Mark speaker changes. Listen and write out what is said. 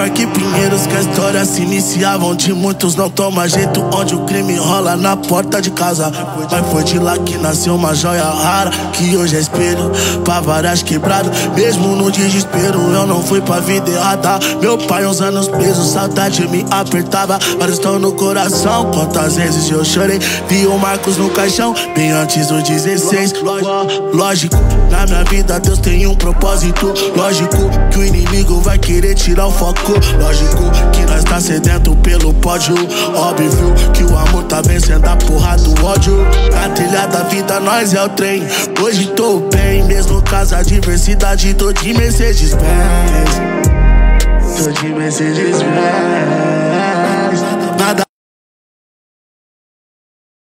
Speaker 1: Parque Pinheiros que a história se iniciava, onde muitos não toma jeito, onde o crime rola na porta de casa. Mas foi de lá que nasceu uma joia rara, que hoje é espelho pra várias quebradas. Mesmo no desespero eu não fui pra vida errada. Meu pai uns anos preso, saudade me apertava, mas estão no coração. Quantas vezes eu chorei, vi o Marcos no caixão, bem antes dos 16. Lógico, na minha vida Deus tem um propósito. Lógico que o inimigo vai querer tirar o foco. Lógico que nós tá sedento pelo pódio. Óbvio que o amor tá vencendo a porra do ódio. Na trilha da vida nós é o trem. Hoje tô bem, mesmo caso a diversidade. Tô de Mercedes Benz, tô de Mercedes Benz.